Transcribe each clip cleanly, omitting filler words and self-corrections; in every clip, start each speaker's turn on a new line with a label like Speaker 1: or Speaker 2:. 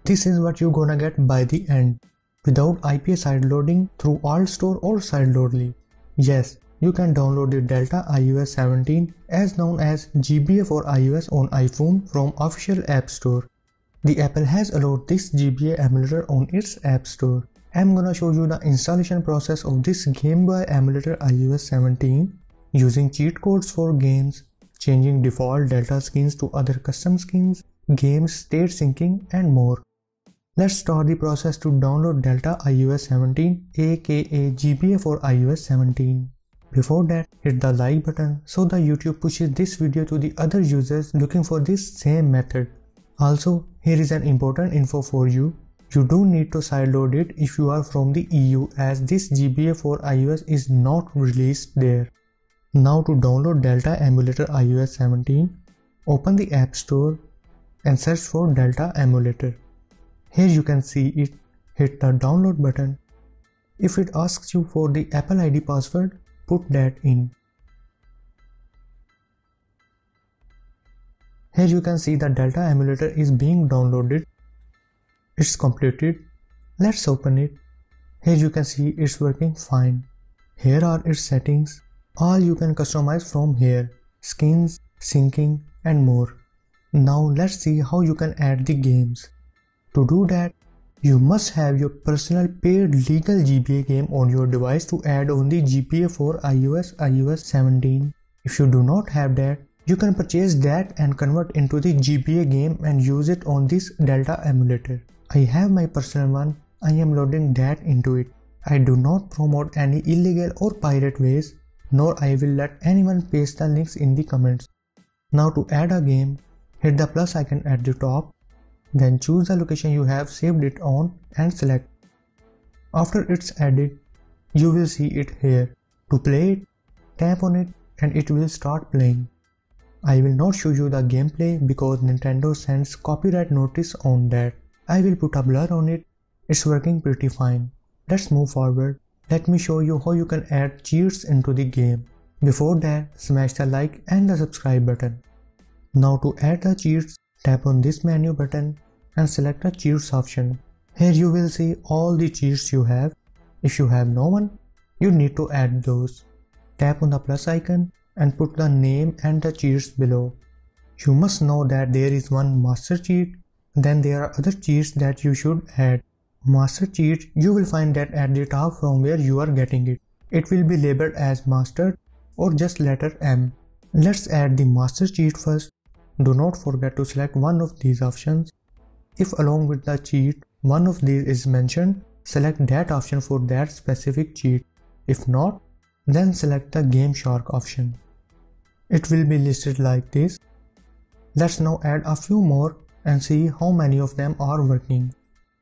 Speaker 1: This is what you're gonna get by the end, without IPA sideloading through AppStore or sideloadly. Yes, you can download the Delta iOS 17 as known as GBA4iOS on iPhone from official App Store. The Apple has allowed this GBA emulator on its App Store. I'm gonna show you the installation process of this Game Boy emulator iOS 17 using cheat codes for games, changing default Delta skins to other custom skins, games, state syncing and more. Let's start the process to download Delta iOS 17 aka GBA4iOS 17. Before that, hit the like button so the YouTube pushes this video to the other users looking for this same method. Also, here is an important info for you. You don't need to sideload it if you are from the EU as this GBA4iOS is not released there. Now to download Delta Emulator iOS 17, open the App Store and search for Delta Emulator. Here you can see it, hit the download button. If it asks you for the Apple ID password, put that in. Here you can see the Delta Emulator is being downloaded. It's completed. Let's open it. Here you can see it's working fine. Here are its settings. All you can customize from here. Skins, syncing and more. Now let's see how you can add the games. To do that, you must have your personal paid legal GBA game on your device to add on the GBA4iOS iOS 17. If you do not have that, you can purchase that and convert into the GBA game and use it on this Delta emulator. I have my personal one. I am loading that into it. I do not promote any illegal or pirate ways, nor I will let anyone paste the links in the comments. Now to add a game, hit the plus icon at the top, then choose the location you have saved it on and select. After it's added, you will see it here. To play it, tap on it and it will start playing. I will not show you the gameplay because Nintendo sends copyright notice on that. I will put a blur on it. It's working pretty fine. Let's move forward. Let me show you how you can add cheats into the game. Before that, smash the like and the subscribe button. Now to add the cheats, tap on this menu button and select the cheats option. Here you will see all the cheats you have. If you have no one, you need to add those. Tap on the plus icon and put the name and the cheats below. You must know that there is one master cheat, then there are other cheats that you should add. Master cheat, you will find that at the top from where you are getting it. It will be labeled as master or just letter M. Let's add the master cheat first. Do not forget to select one of these options. If along with the cheat, one of these is mentioned, select that option for that specific cheat. If not, then select the Game Shark option. It will be listed like this. Let's now add a few more and see how many of them are working.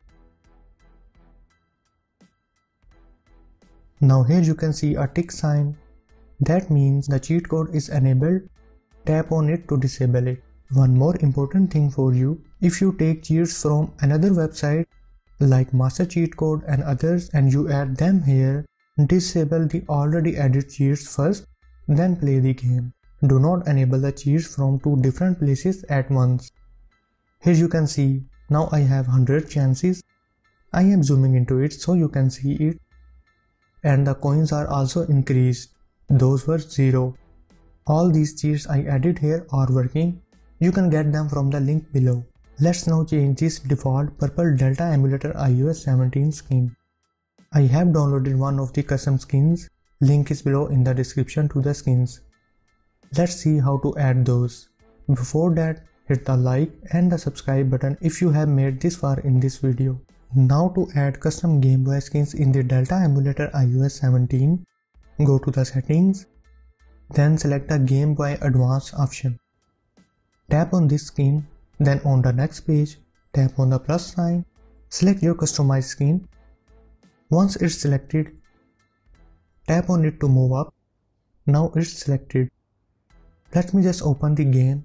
Speaker 1: Now here you can see a tick sign. That means the cheat code is enabled. Tap on it to disable it. One more important thing for you, if you take cheats from another website like master cheat code and others and you add them here, disable the already added cheats first, then play the game. Do not enable the cheats from two different places at once. Here you can see, now I have 100 chances. I am zooming into it so you can see it. And the coins are also increased. Those were 0. All these cheats I added here are working. You can get them from the link below. Let's now change this default purple Delta Emulator iOS 17 skin. I have downloaded one of the custom skins. Link is below in the description to the skins. Let's see how to add those. Before that, hit the like and the subscribe button if you have made this far in this video. Now to add custom Game Boy skins in the Delta Emulator iOS 17, go to the settings, then select the Game Boy Advance option. Tap on this skin, then on the next page, tap on the plus sign, select your customized skin. Once it's selected, tap on it to move up. Now it's selected. Let me just open the game.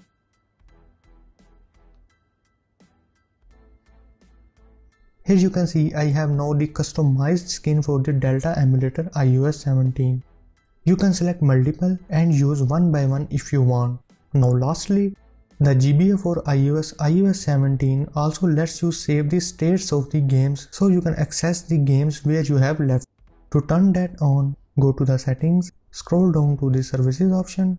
Speaker 1: Here you can see I have now the customized skin for the Delta Emulator iOS 17. You can select multiple and use one by one if you want. Now lastly, The GBA4 iOS 17 also lets you save the states of the games so you can access the games where you have left. To turn that on, go to the settings, scroll down to the services option.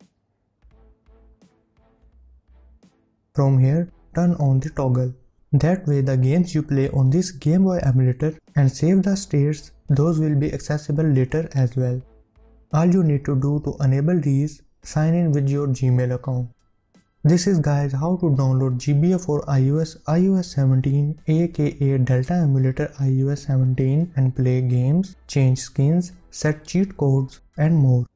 Speaker 1: From here, turn on the toggle. That way the games you play on this Game Boy emulator and save the states, those will be accessible later as well. All you need to do to enable these, sign in with your Gmail account. This is guys how to download GBA4 iOS 17 aka Delta Emulator iOS 17 and play games, change skins, set cheat codes and more.